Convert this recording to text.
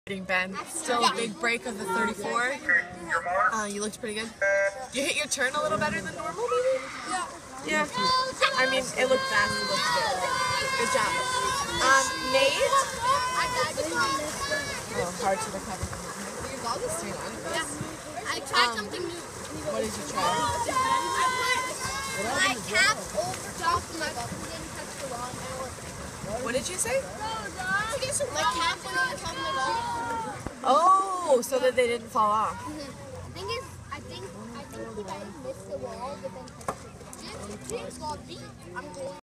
Ben. Still a big break of the 34. You looked pretty good. You hit your turn a little better than normal, maybe? Yeah. I mean, it looked fast. It looked good. Good job. Nate? Oh, hard to recover from it. Your dog is staying on. I tried something new. What did you try? I put my cap over top of my ball. Didn't touch the wall. What did you say? My cap went on top of my ball. Oh, so that they didn't fall off. The thing is, I think he might have missed the wall, but then touched it. James got beat. I'm going.